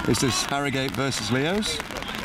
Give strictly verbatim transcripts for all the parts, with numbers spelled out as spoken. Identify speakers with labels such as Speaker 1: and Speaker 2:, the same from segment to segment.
Speaker 1: Is this Harrogate versus Leos?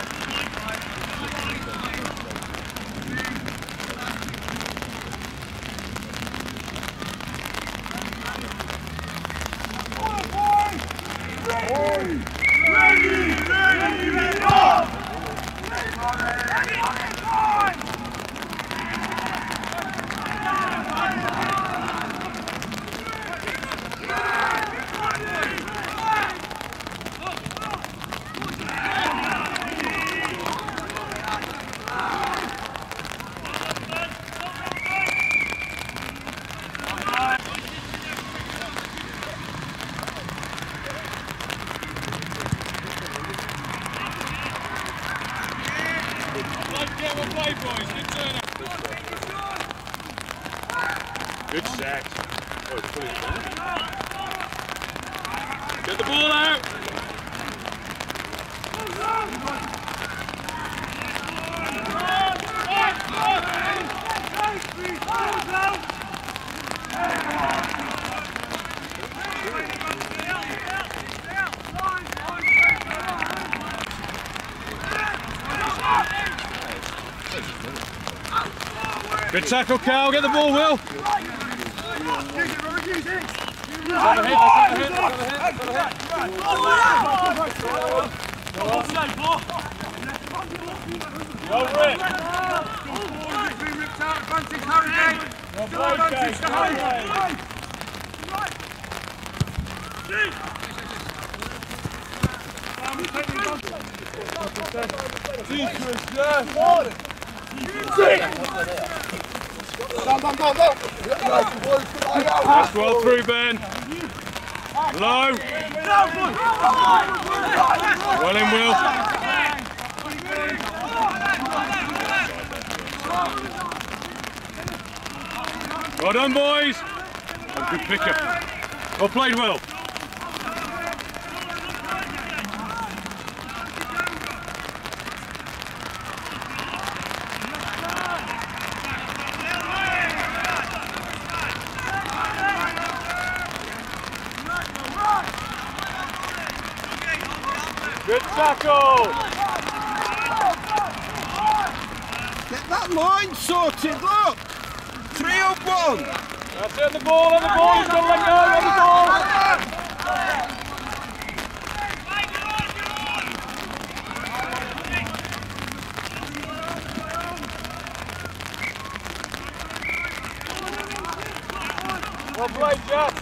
Speaker 2: Good set. Oh, put it down. Get the ball out. Good tackle, Cal. Get the ball, Will. That's well through, Ben. Low. Well in, Will. Well done, boys. Oh, good pickup. Well played, Will. Good tackle!
Speaker 3: Get that line sorted, look! Three on one!
Speaker 2: That's it, on the ball, on the ball, he's got to let go, on the ball! Well played, Jack!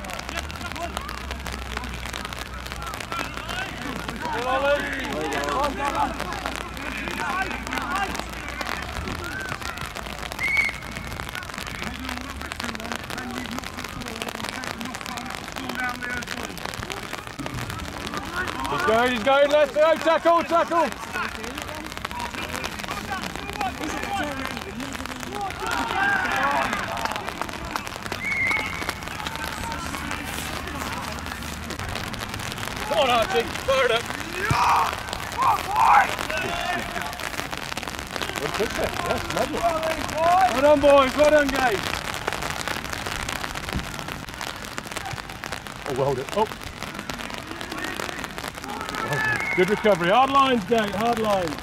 Speaker 2: He's going, he's going, let's go, tackle, tackle! Come on, Archie, fire it up! Good picture, yes, magic. Well done, boys, well done, guys. Oh, well done. Oh. Good recovery. Hard lines, Gate, hard lines.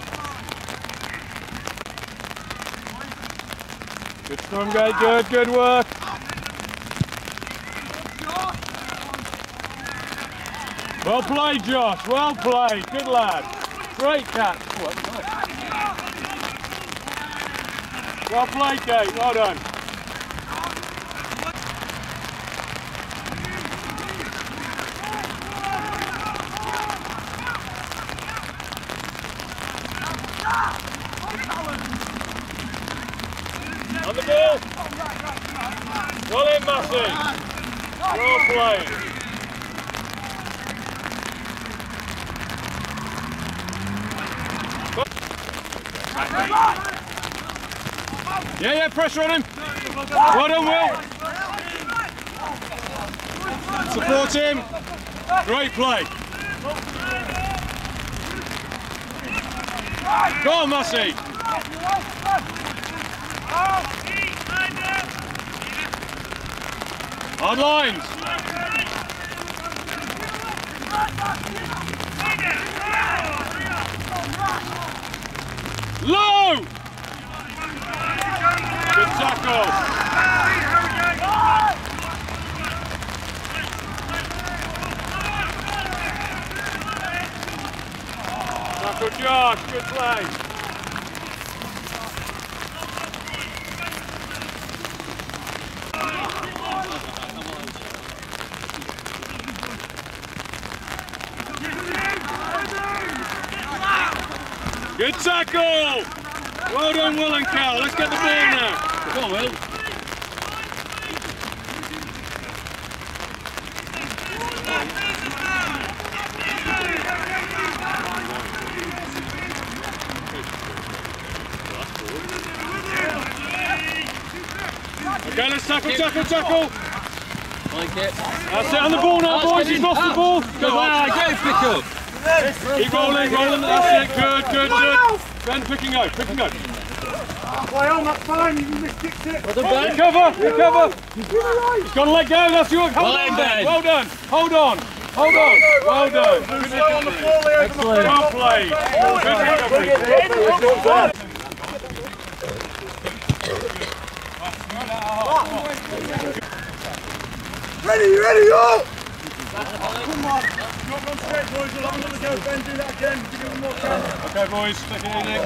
Speaker 2: Good storm, Gate, good, good work. Well played, Josh, well played, good lad. Great catch. Oh, nice. Well played, Gate, well done. On the ball. Well in, Massey. Well played. Yeah, yeah, pressure on him. Well done, Will. Support him. Great play. Go on, Massey. Hard lines. Low! Good tackle. Tackle Josh, good play. Good tackle! Well done, Will and Cal. Let's get the ball now. Come on, Will. Okay, let's tackle, tackle, tackle.
Speaker 4: Like it.
Speaker 2: That's it, on the ball now, boys. He's lost the ball. Go on, get his pick up. Keep rolling, rolling. That's it. Good, good, good. Ben, pick and go, pick and go.
Speaker 5: Play on, that's fine. You missed it.
Speaker 2: Well done, Ben. Recover, recover. He's got to let go. That's your. Hold on, Ben. Well done. Hold on. Hold on. Well done. Good
Speaker 5: on the floor there.
Speaker 2: Excellent. Well played. Good recovery.
Speaker 3: Ready, ready, go!
Speaker 5: Come on. Not run straight, boys. We'll have another go. Ben, do that again. Give him one more chance.
Speaker 2: Okay, boys. Stick it in, Nick.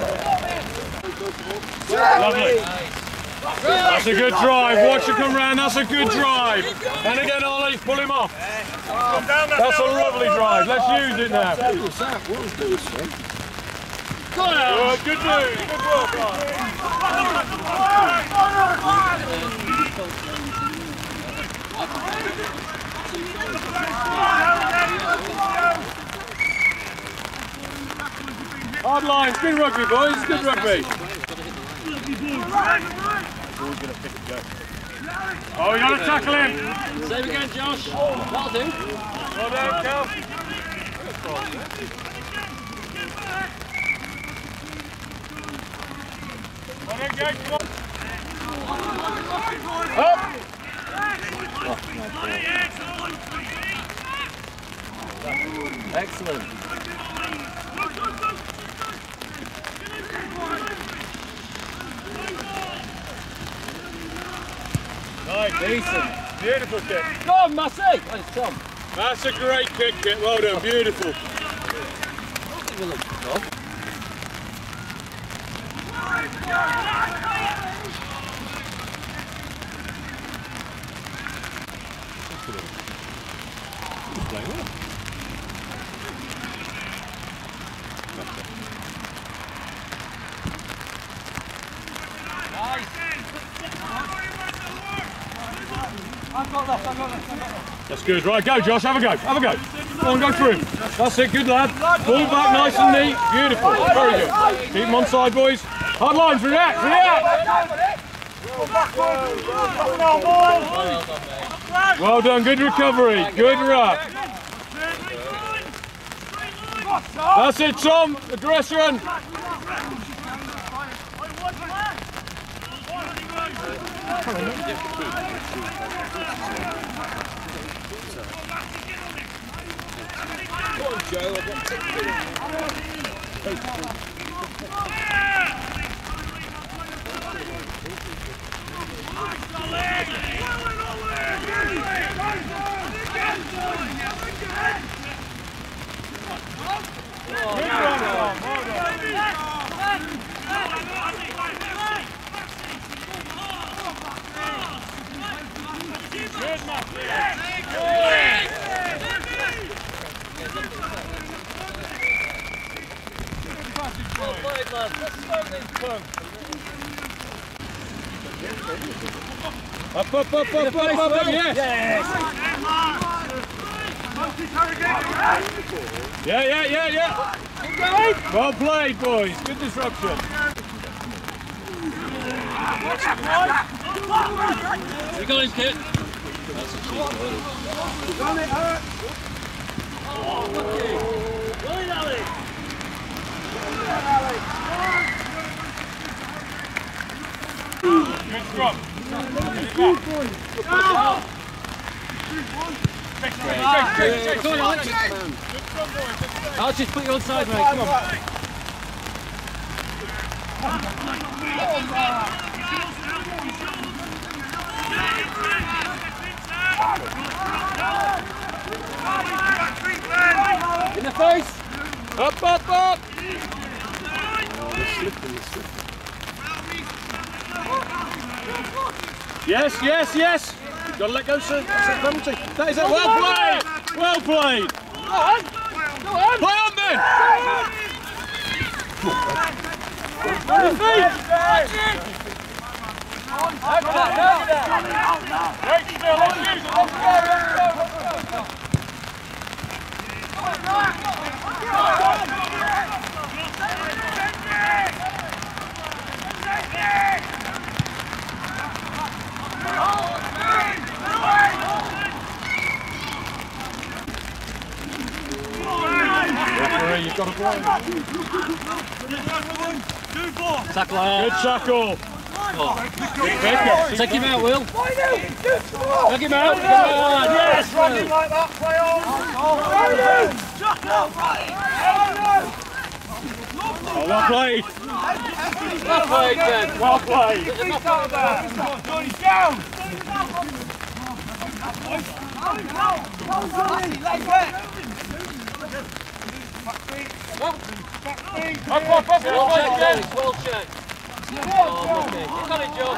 Speaker 2: Lovely. That's a good drive. Watch it come round. That's a good drive. And again, Ollie. Pull him off. That's a lovely drive. Let's use it now. Good, good move. Good work, guys. Hard lines, good rugby, boys, good rugby. Oh, you got to tackle him.
Speaker 4: Save again, Josh. That'll do.
Speaker 2: Well done, Cal. Well done, Gage, come on. Up.
Speaker 4: Excellent.
Speaker 2: Nice.
Speaker 4: Decent.
Speaker 2: Beautiful kick.
Speaker 4: Go on, Massey. Thanks, Tom.
Speaker 2: That's a great kick, kit. Well done. Beautiful.
Speaker 5: I've got that, I've got that, I've got that.
Speaker 2: That's good. Right, go, Josh. Have a go. Have a go. Go on, go through. That's it. Good lad. Ball back nice and neat. Beautiful. Very good. Keep them on side, boys. Hard lines. React. React. Well done. Good recovery. Good ruck. That's it, Tom. Aggression. Up, up, up, up, up, up, up, yes! Yeah, yeah, yeah, yeah! Well played, boys. Good disruption.
Speaker 4: You got him, Kit.
Speaker 5: Done it, hurt!
Speaker 4: Oh, lucky! Willie Alley!
Speaker 2: Good scrum.
Speaker 4: I'll just put you on side, mate. Come on. In the face!
Speaker 2: Up, up, up!
Speaker 3: Oh, they're slipping, they're slipping.
Speaker 2: Yes, yes, yes! You've got to let go, sir. That's a penalty. That is it. Well played! Well played!
Speaker 4: Go on! Go on!
Speaker 2: Play on then!
Speaker 4: On your feet!
Speaker 2: Great still, let's use it, let's go, let's go! Referee, you've got to play.
Speaker 4: Tackle out.
Speaker 2: Good tackle.
Speaker 4: Oh.
Speaker 2: Good pick.
Speaker 4: Take him out, Will. Take him out. Come on. Yes,
Speaker 5: Running like that, play on!
Speaker 2: Oh, well played.
Speaker 4: Well played, Ben.
Speaker 2: Well played.
Speaker 5: He's down!
Speaker 2: Up, up, up,
Speaker 4: Well
Speaker 2: up,
Speaker 4: checked,
Speaker 2: up.
Speaker 4: Dennis. Well checked. Oh, lucky. You got it, Josh.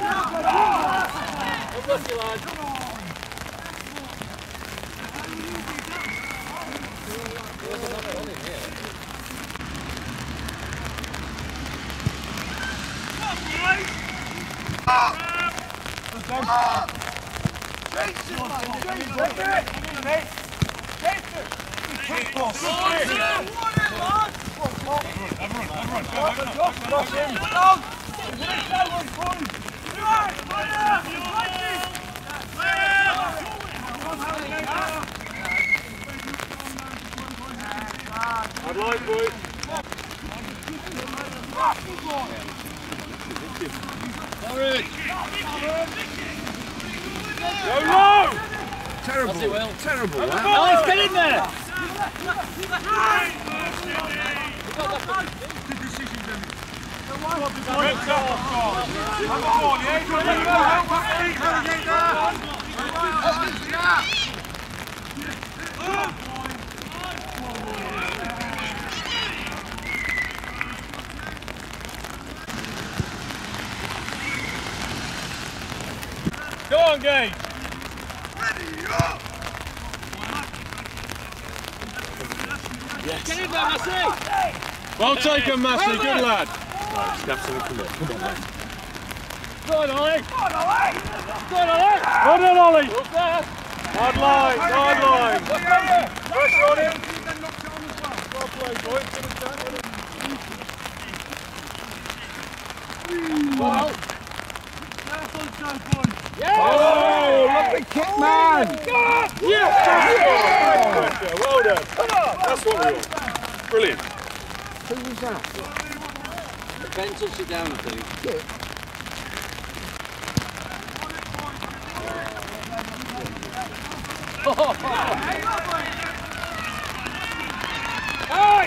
Speaker 4: Well done, you lad.
Speaker 2: I'd like, boys.
Speaker 4: Forward.
Speaker 2: Go low!
Speaker 3: Terrible,
Speaker 4: That's it, Will.
Speaker 3: terrible that.
Speaker 4: Alex, get in there!
Speaker 2: Go on, Gage.
Speaker 4: Get in there, Massey!
Speaker 2: Well taken, Massey. Good lad.
Speaker 3: Right, just have something to come on, mate.
Speaker 4: Go on, Ollie! Go on, Ollie! Go on, Ollie!
Speaker 2: Well done, Ollie.
Speaker 4: Up there!
Speaker 2: Hard line, hard line.
Speaker 5: Pressure on him!
Speaker 2: Well played, boys.
Speaker 4: Well. Yeah!
Speaker 3: Oh, lovely kick, man!
Speaker 2: Yes! Well done. That's what we want. Brilliant.
Speaker 3: Who was that?
Speaker 4: Ben touched it down, I think.
Speaker 2: Hey!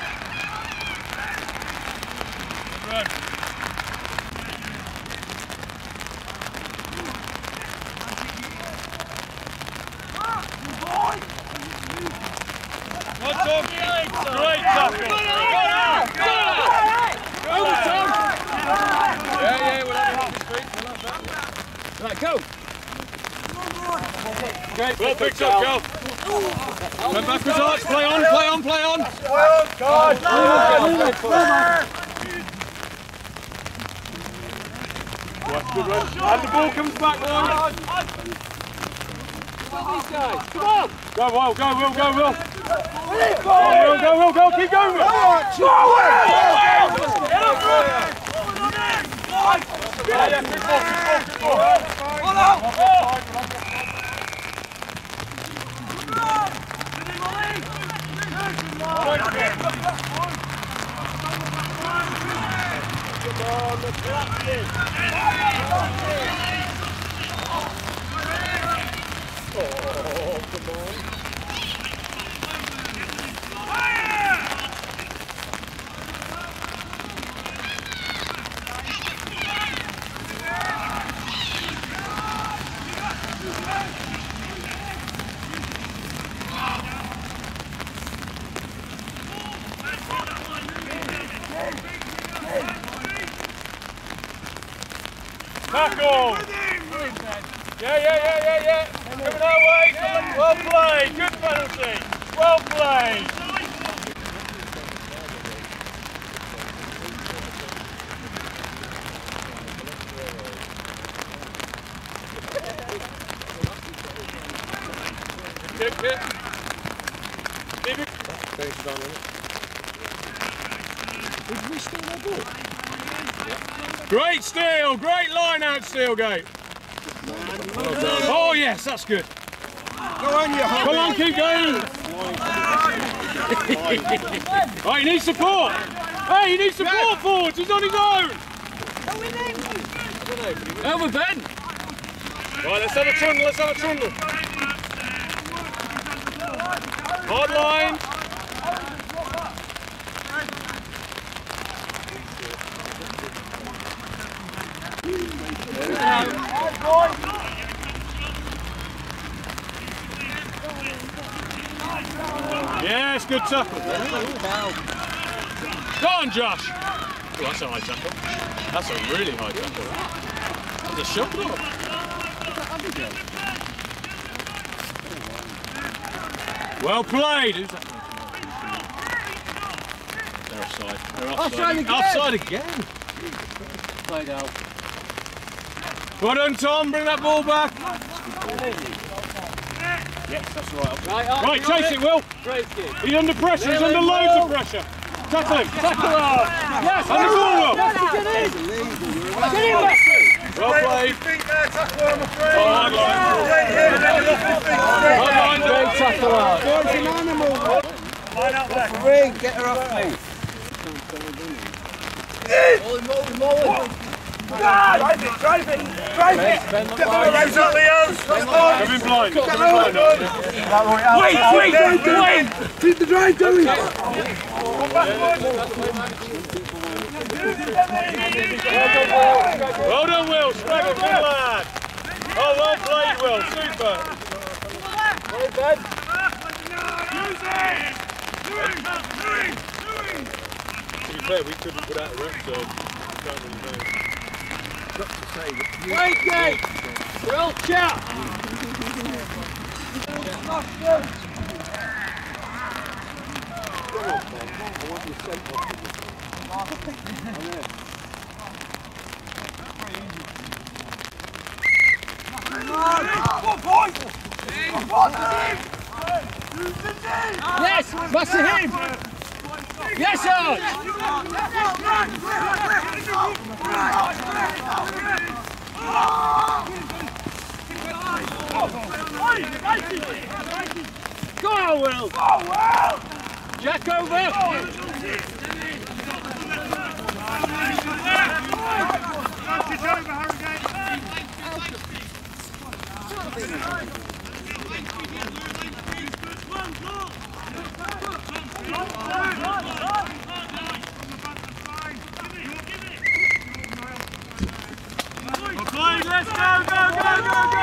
Speaker 2: Well done. Great tackle. Yeah, yeah, we'll have it on the street.
Speaker 4: Right, go!
Speaker 2: Great. Well picked up, Cal. Come backwards, Arch. Play on, play on, play on. Good run. And the ball comes back, boys.
Speaker 4: These guys, come on!
Speaker 2: Go, Will, go, Will, go, Will. Go, Will, go, Will, go, keep going, Will. Yeah, yeah, good ball, good ball, good ball. Oh, come on. score. Yeah, yeah, yeah, yeah, yeah. Coming our way. Well played. Good penalty. Well played. Kick it. Leave it. Great steal, great line out steal, Gate. Oh yes, that's good.
Speaker 3: Go on, you
Speaker 2: Come on, keep going. Right, he needs support. Hey, he needs support forwards. He's on his own. Over Ben. Right, let's have a trundle. Let's have a trundle. Hard line. Yes, good tackle. Go on, Josh. Oh, that's a high tackle. That's a really high tackle. That's a shot though. Well played. Who's that? They're offside. They're offside. Offside again. Offside again. Played out. Well done, Tom. Bring that ball back. Yes, that's right. Right, right chase it, Will. He's under pressure. He's under loads of pressure. Tackle him. Tackle him. Yes, and the ball, Will.
Speaker 4: Yes, get in. Get in, Messi.
Speaker 2: Well played. Oh, hard line. Hard line.
Speaker 4: Great tackle out.
Speaker 3: George, an animal.
Speaker 5: Line out there.
Speaker 3: Ring, get her off me.
Speaker 5: Drive it, drive it, drive it! Raise up, Leos!
Speaker 2: Come in blind. Come in blind.
Speaker 5: Wait, wait, wait, wait!
Speaker 3: Keep the drive going.
Speaker 2: Well done, Will. Spread it, good lad. Oh, well played, Will. Super. Well done. To be fair, we couldn't put out a rep, so we can't really know.
Speaker 4: Great Gate. Well, chat. Yes, pass to him. Yes, Arch. Go on, Will. Jack over.
Speaker 5: It's over, Harrogate.
Speaker 2: Let's go, go, go, go, go!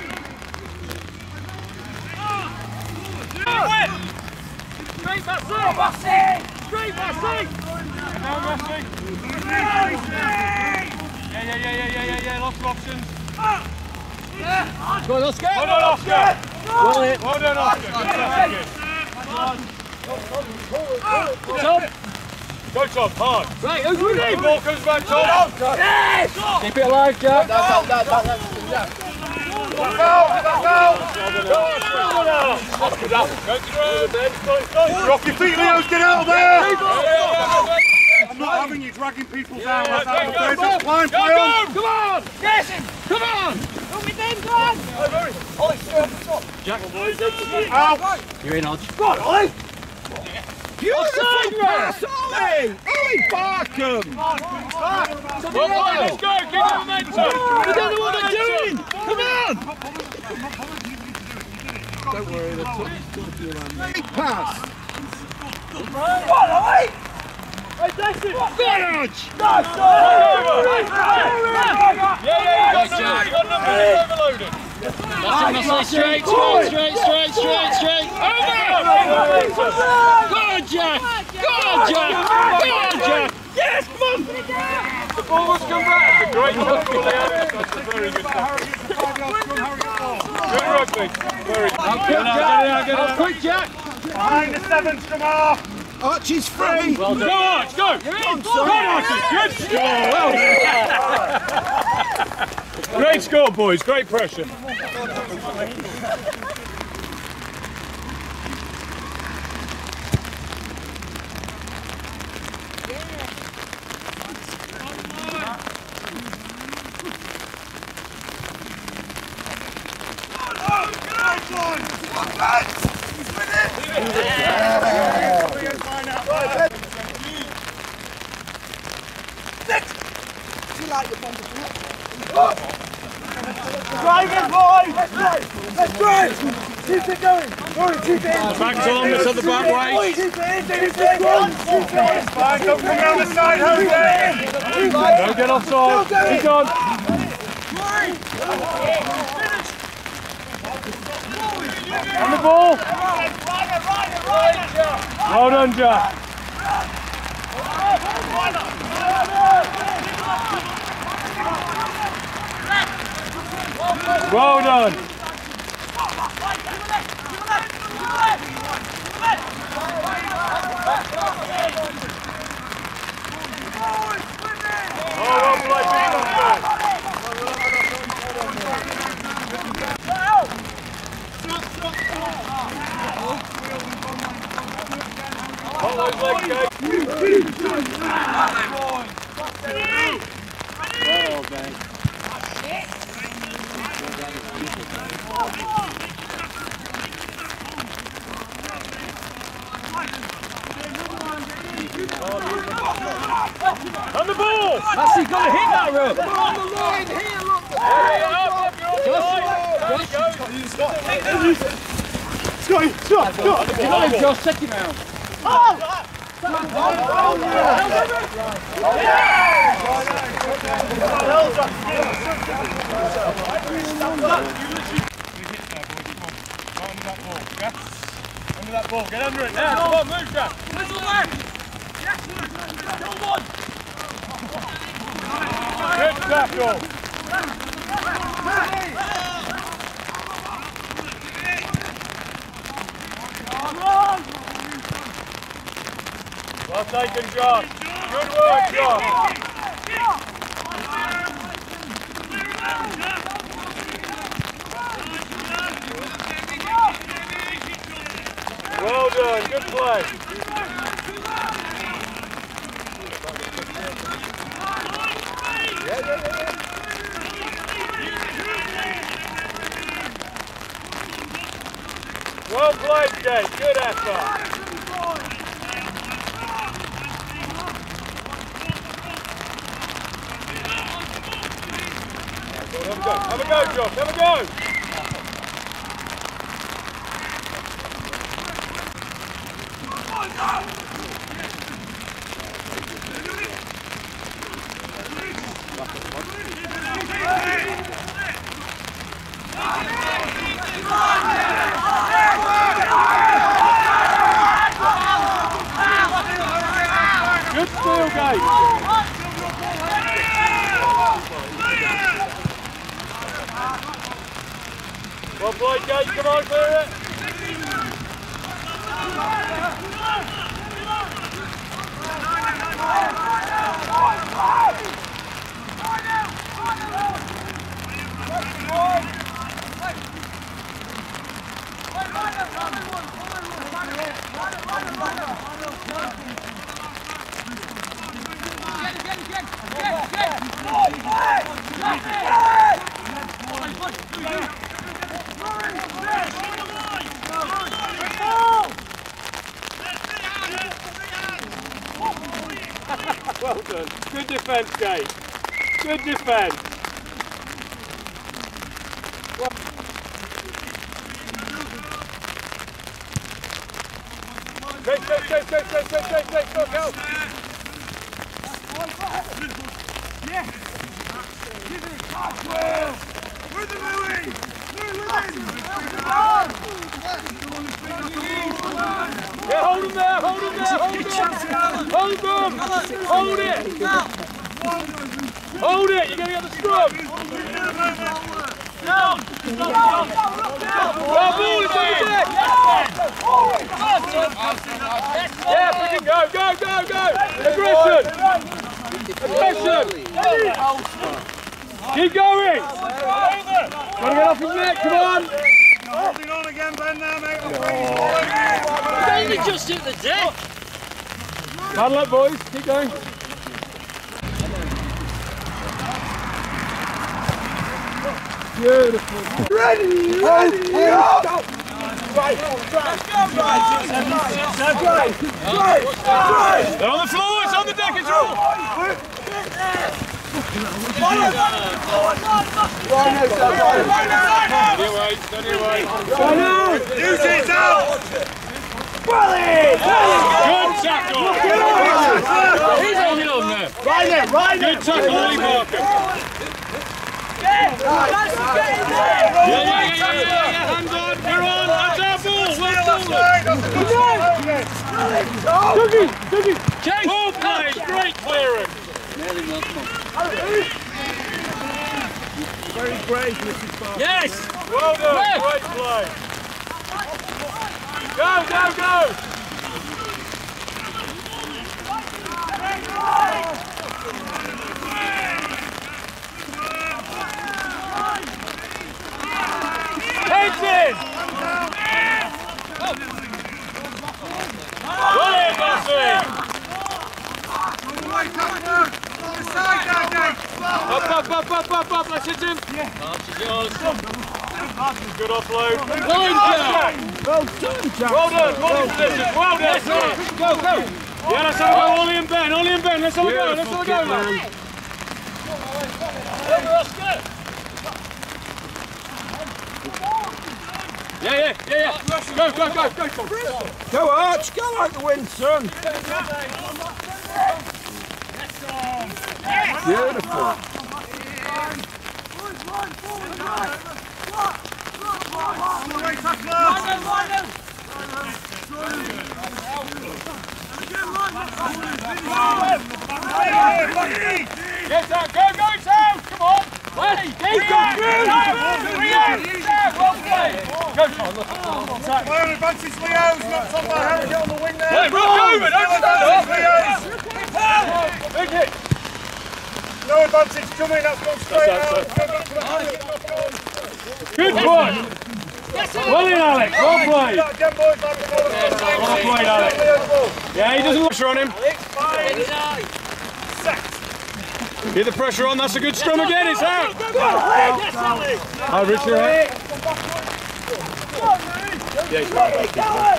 Speaker 2: Straight, Massey! Straight, Massey! Now, Massey! Yeah, yeah, yeah, yeah, yeah, yeah, yeah, lots of options.
Speaker 4: Go on, Oscar.
Speaker 2: Well done, Oscar!
Speaker 4: Well hit.
Speaker 2: Well done, Oscar. Good
Speaker 4: Tom.
Speaker 2: Go, Tom, hard.
Speaker 4: Right, who's with
Speaker 2: The
Speaker 4: him?
Speaker 2: ball comes back, Tom.
Speaker 4: Yes! Keep it alive, Jack.
Speaker 5: Back out, back out.
Speaker 2: Go through, Ben.
Speaker 5: Drop your feet, Leos, get out of there! I'm not having you dragging people down like that. Okay, just climb, play on.
Speaker 2: Come on!
Speaker 4: Yes! Come on!
Speaker 5: Out!
Speaker 4: You're in, Hodge.
Speaker 5: Go on, Ollie!
Speaker 3: Beautiful pass, Ollie! Ollie Barkham!
Speaker 2: Well, boy, let's go, keep the momentum!
Speaker 4: We don't know what they're doing! Come on!
Speaker 3: Don't worry, the top is talking around. Big pass!
Speaker 5: Go on, Ollie!
Speaker 4: Go on, Hodge!
Speaker 2: Yeah, yeah, you got two, you got numbers overloaded.
Speaker 4: That's it, Massey. Straight, straight, straight, straight, straight, straight. Over! Go on, Jack! Go on, Jack! Go on, Jack! Yes, come on!
Speaker 2: The ball must come back. That's a great tackle, Leo. That's a very good tackle. Good rugby. Very good. I'll quick, Jack. I'll quick, Jack.
Speaker 5: Behind the seven, come off.
Speaker 3: Archie's free.
Speaker 2: Well done. Go, Arch, go. Go on, Archie. Good score. Well done. Great score, boys. Great pressure.
Speaker 5: Driving, boys! Let's drive! Let's drive! Keep it going! Rory, keep it in!
Speaker 2: Back's on, it's at the back way.
Speaker 5: Keep it in, keep it in! Fine, don't come down the side, Harrogate!
Speaker 2: Don't get offside. He's on. On the ball. Well done, Jack. Well done. On the ball!
Speaker 4: That's he got to hit that rope!
Speaker 3: On the line here, look!
Speaker 5: Scotty, stop, stop!
Speaker 4: You got him, Josh, take him out.
Speaker 2: Under that ball, get under it now, come on, move Jack! Good tackle! Well taken, Josh. Good work, Josh. Well done, good play. Yeah, yeah, yeah. Well played, Jake. Good effort. Have a go, have a go, Josh, have a go! Good steal, Gate! Well played, Gate, come on, clear it! Well done. Good defence, Gate. Good defence. Take, take, take, take, take, take, take, take, go, go.
Speaker 5: Yeah! Give it! Where's the Louis?
Speaker 2: Yeah, hold him there, hold him there, hold him! Hold him! Hold it! Hold it, you're going to get the scrum. Down. Well, ball is on the deck. Yeah, we can go, go, go, go. Aggression. Aggression. Keep going. Got to get off his neck, come on.
Speaker 5: Holding on again, Ben, now, mate.
Speaker 4: They only just hit the deck.
Speaker 2: Paddle up, boys. Keep going. Beautiful.
Speaker 3: Ready, ready, go! Right, right, right, right.
Speaker 2: They're on the floor, it's on the deck, it's all. Steady away, steady away.
Speaker 5: Use it out!
Speaker 2: Good tackle! He's hanging on there.
Speaker 3: Right there, right there.
Speaker 2: Good tackle, Lee Barker. Yeah, yeah, yeah, yeah, yeah. Hands on, we're on, that's our ball, well done. Doogie, Doogie. Ball play, great clearance.
Speaker 3: Very brave, Missus Barker.
Speaker 2: Yes! Well done, yes. Great play. Go, go, go! Heads in! Brilliant, Bossy! Up, up, up, up, up, up, let's hit him! Arch is yours. Good offload. Line down!
Speaker 3: Well done, Jack.
Speaker 2: Well done, well position, well done! Go, go! Yeah, let's have a go, Ollie and Ben, Ollie and Ben, let's have a go, let's have a go, man! Yeah, yeah, yeah, yeah. Go, go, go, go, Tom.
Speaker 3: Go, Arch, go like the wind, son. Beautiful.
Speaker 2: Get down, go, go, Sam! Come on! Ready, keep going! Well played! Go, Tom, look.
Speaker 5: Well, advantage Leo's, not on by Harrogate on the wing there.
Speaker 2: Hey, rock over, don't stand up! Big hit!
Speaker 5: No advantage coming, that's gone straight out.
Speaker 2: Good push! Well in, Alex, well played!
Speaker 5: Again, boys, like the ball.
Speaker 2: Well played, Alex. Yeah, he doesn't pressure on him. Get the pressure on, that's a good scrum again, it's out! Hi, Richard. Yeah, he's got it.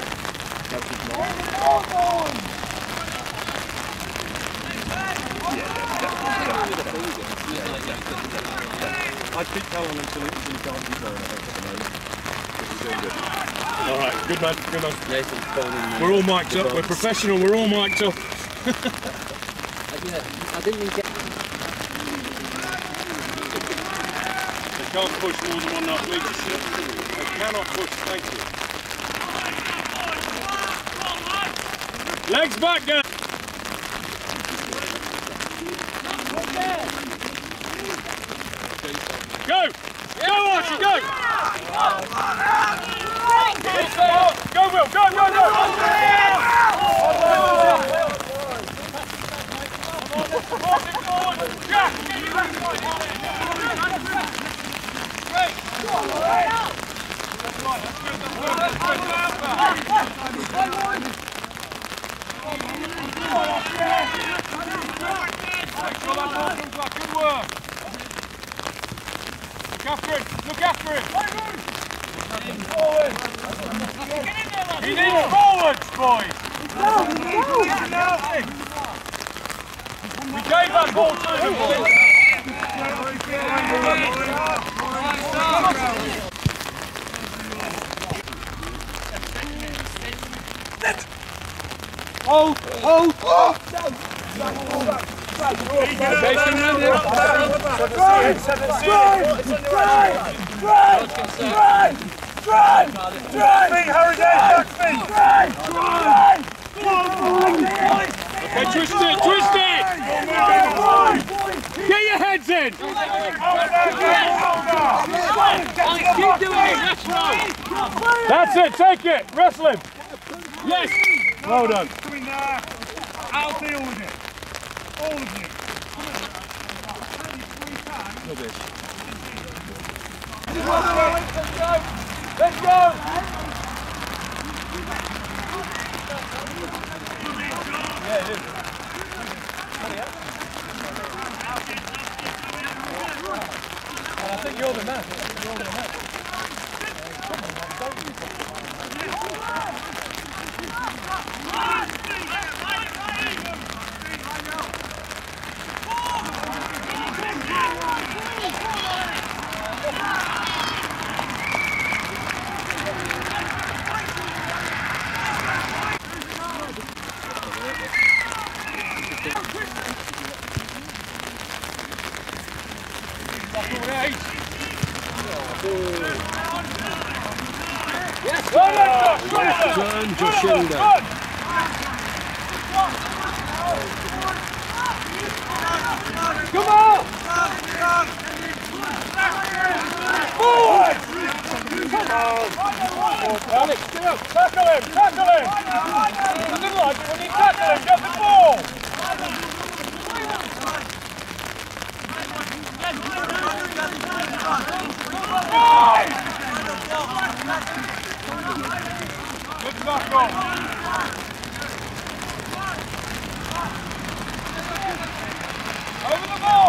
Speaker 2: I'd keep telling him until he can't keep going, I think, at the moment. He's doing good. All right, good man, good man. We're all mic'd up, we're professional, we're all mic'd up.
Speaker 4: I didn't even get...
Speaker 2: They can't push more than one and a half metres. They cannot push, thank you. Legs back, guys. Go! Go, Archie, go! Go, Will, go, go, go! Jack, get you back! Make sure that ball comes back, good work! Look after him, look after him! He needs forwards, boys! We gave that ball to him, boys!
Speaker 3: Oh, oh, oh!
Speaker 2: Facing round here.
Speaker 3: Drive! Drive! Drive! Drive! Drive! Drive! Drive!
Speaker 5: Feet, Harrogate, back feet!
Speaker 3: Drive! Drive!
Speaker 2: Okay, twist it, twist it! again.
Speaker 4: Keep doing it, that's right.
Speaker 2: That's it, take it, wrestle him.
Speaker 4: Yes.
Speaker 2: Well done.
Speaker 5: Come in there. I'll deal with it. All of you.
Speaker 2: Rubbish. Let's go! Yeah, it is. And I think you're the man. You're the man.
Speaker 3: Yes, turn Joshinda.
Speaker 2: Come on! Forward! Come on! Alex, tackle him! Tackle him! It doesn't like it when you tackle him, get the ball! Right! Good tackle! Over the ball!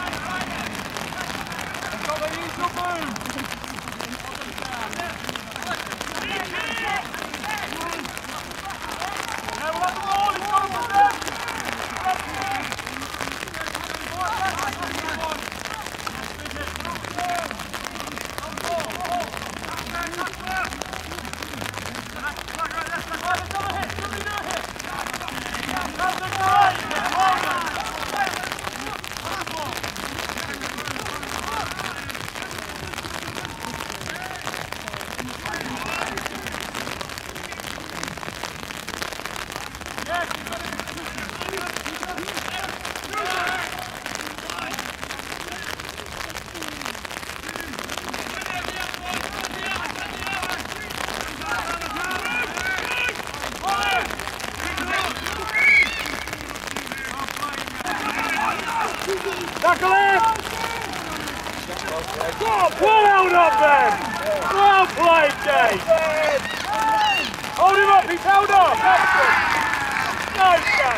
Speaker 2: They've got the usual move! Never let the ball, he's got to put them! Tackle him! Well held up then! Well played, Dave! Hold him up, he's held up! Excellent! Nice, Dad!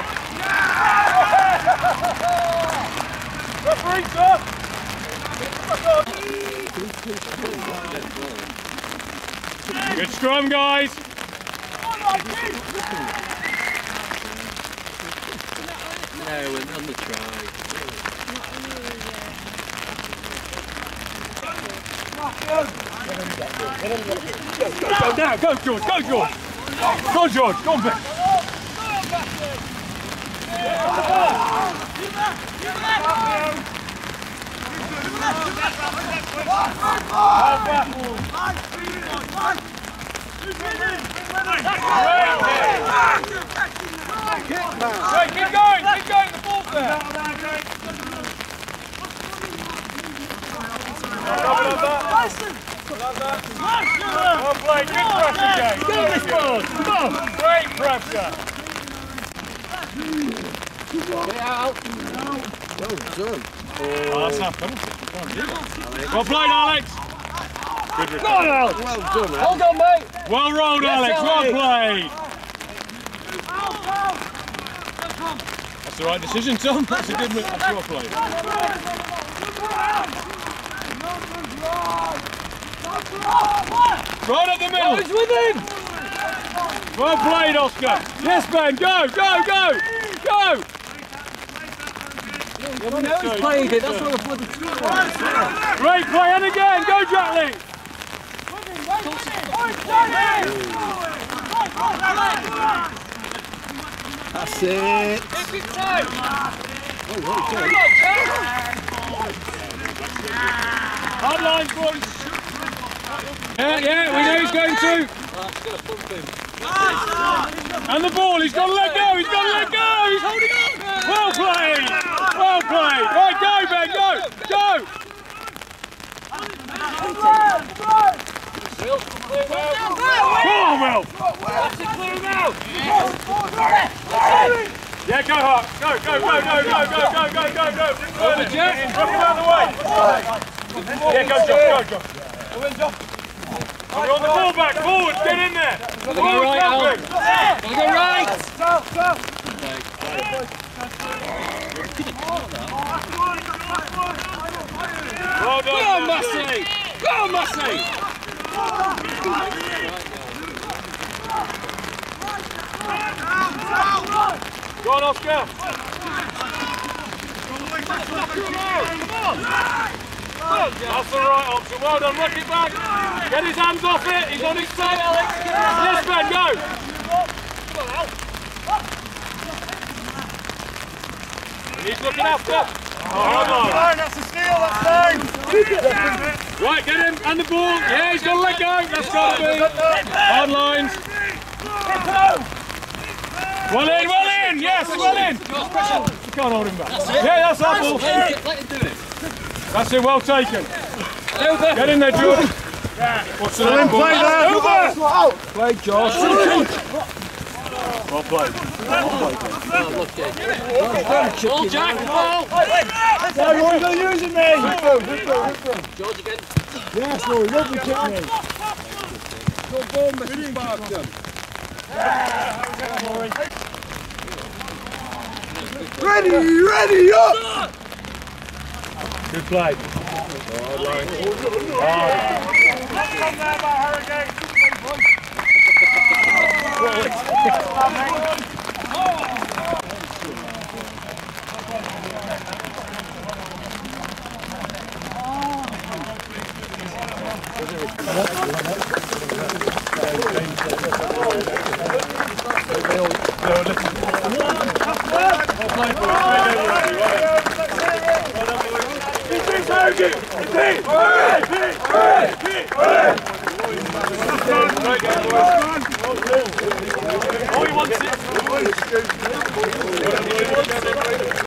Speaker 2: Referee, sir! Good scrum, guys!
Speaker 3: No, we're on the try.
Speaker 2: Go, go now, go George, go George! Go George, go on Vic! Right, keep going, keep going, the ball's there! Well played, good pressure, Jay. Go this ball, come on. Great pressure.
Speaker 3: Get out. Well done.
Speaker 2: Oh, that's half penalty. Well played, Alex. Good return. Go on, Alex.
Speaker 3: Well done, man.
Speaker 2: Hold on, mate. Well rolled, yes, Alex. Well played. That's the right decision, Tom. That's a good move. That's well played. Right at the middle. Oh, he's within. Well played, Oscar. Yes, Ben. Go, go, go, go.
Speaker 3: Yeah, we know he's played it. That's what the bloody
Speaker 2: great play, and again. Go, Jackley.
Speaker 3: That's it. Oh, well done.
Speaker 2: Hard lines, boys. Yeah, yeah, we know he's going to. And the ball, he's got to let go, he's got to let go, he's holding on. Well played, well played. played. Right, go, Ben, go, go. Come on, Will. Yeah, go hard. Go, go, go, go, go, go, go, go, go, go. Over, Jack. Drop him out of the way. Yeah, go, Josh, go, Josh. You're on the ball back, forward, get in there.
Speaker 4: Go right, Al. Go right.
Speaker 2: Well done,
Speaker 4: Go on, Massey. Go on, Massey.
Speaker 2: Go on, Oscar. That's the right option. Well done, rock it back. Get his hands off it. He's on his side, Alex. Yes, Ben, go. He's looking after. Oh,
Speaker 5: Fine, that's a steal, that's fine.
Speaker 2: right, get him and the ball. Yeah, he's got to let go. That's got to be. Hard lines. Well in, well in. Yes, well in. You can't hold him back. Yeah, that's our ball.
Speaker 4: Let him do it.
Speaker 2: That's it, well taken. Get in there, George. What's the
Speaker 5: in play there.
Speaker 3: Out. Play, Josh.
Speaker 2: Well played.
Speaker 4: Ball, Jack, ball.
Speaker 3: No, you ain't going to use it, mate.
Speaker 4: George again.
Speaker 3: Yes, no, lovely kick, mate. Go ball, Mister Sparkton. Ready, ready, up!
Speaker 2: Good play. All he wants is